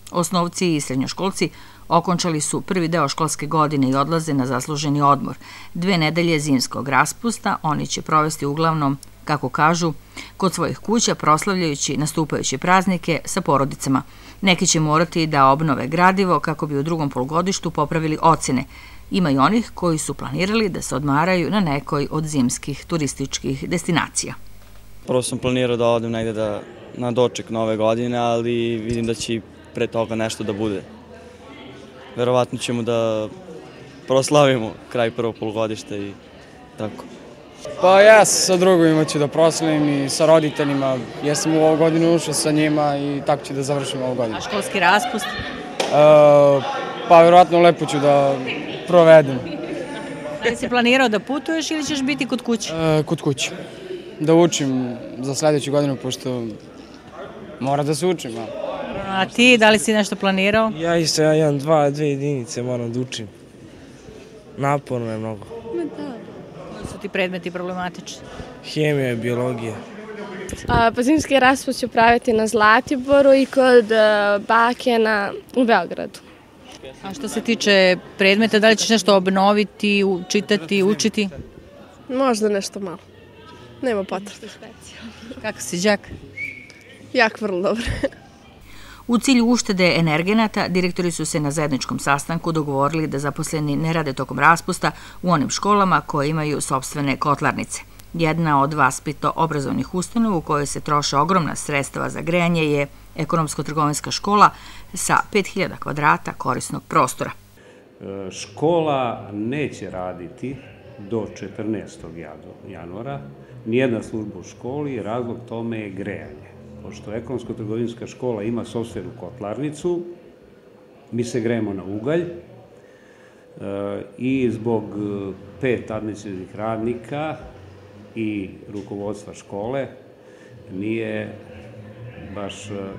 Osnovci i srednjoškolci okončali su prvi deo školske godine i odlaze na zasluženi odmor. 2 nedelje zimskog raspusta oni će provesti uglavnom, kako kažu, kod svojih kuća proslavljajući nastupajuće praznike sa porodicama. Neki će morati da obnove gradivo kako bi u drugom polugodištu popravili ocene. Ima i onih koji su planirali da se odmaraju na nekoj od zimskih turističkih destinacija. Prvo sam planirao da odem negde na doček nove godine, ali vidim da će pre toga nešto da bude. Verovatno ćemo da proslavimo kraj prvog polugodišta i tako. Pa ja sa drugovima ću da proslavim i sa roditeljima, jer sam u ovu godinu ušao sa njima i tako ću da završim ovu godinu. A školski raspust? Pa verovatno lepo ću da provedem. Da li si planirao da putuješ ili ćeš biti kod kuće? Kod kuće. Da učim za sledeću godinu, pošto mora da se učim. A ti, da li si nešto planirao? Ja isto, ja imam dve jedinice, moram da učim. Naporno je mnogo. Koji su ti predmeti problematični? Hemija i biologija. Pa zimski raspust ću praviti na Zlatiboru i kod bake u Beogradu. A što se tiče predmeta, da li ćeš nešto obnoviti, čitati, učiti? Možda nešto malo. Nema potrebe. Kako si đak? Jak, vrlo dobro. U cilju uštede energenata, direktori su se na zajedničkom sastanku dogovorili da zaposleni ne rade tokom raspusta u onim školama koje imaju sopstvene kotlarnice. Jedna od vaspitno-obrazovnih ustanova u kojoj se troše ogromna sredstva za grejanje je ekonomsko-trgovinska škola sa 5000 kvadrata korisnog prostora. Škola neće raditi do 14. januara, nijedna služba u školi, razlog tome je grejanje. Pošto ekonomsko-trgovinska škola ima sopstvenu kotlarnicu, mi se grejemo na ugalj i zbog 5 administrativnih radnika i rukovodstva škole nije baš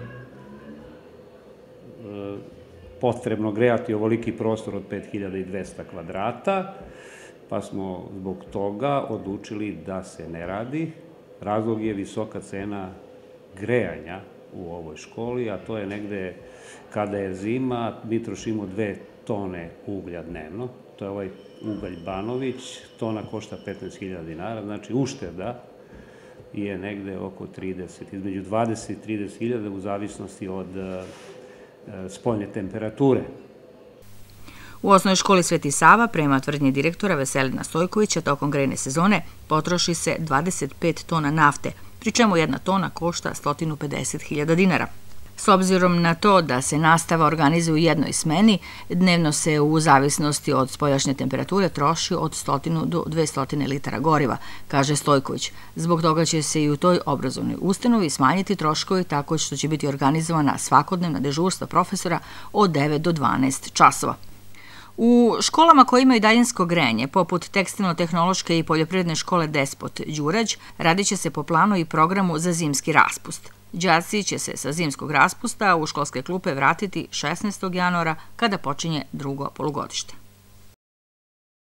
potrebno grejati ovoliki prostor od 5200 kvadrata, pa smo zbog toga odlučili da se ne radi. Razlog je visoka cena grejanja u ovoj školi, a to je negde kada je zima, mi trošimo 2 tone uglja dnevno. To je ovaj ugalj Banović, tona košta 15.000 dinara, znači ušteda je negde oko 30, između 20 i 30.000 u zavisnosti od spoljne temperature. U osnovnoj školi Sveti Sava, prema tvrdnji direktora Veselina Stojkovića, tokom grejne sezone potroši se 25 tona nafte, pri čemu 1 tona košta 150.000 dinara. S obzirom na to da se nastava organizuje u jednoj smeni, dnevno se u zavisnosti od spoljašnje temperature troši od 100 do 200 litara goriva, kaže Stojković. Zbog toga će se i u toj obrazovnoj ustanovi smanjiti troškovi tako što će biti organizovana svakodnevna dežurstva profesora od 9 do 12 časova. U školama koje imaju daljinsko grejanje, poput tekstilno-tehnološke i poljoprivredne škole Despot Đurađ, radit će se po planu i programu za zimski raspust. Đaci će se sa zimskog raspusta u školske klupe vratiti 16. januara kada počinje drugo polugodište.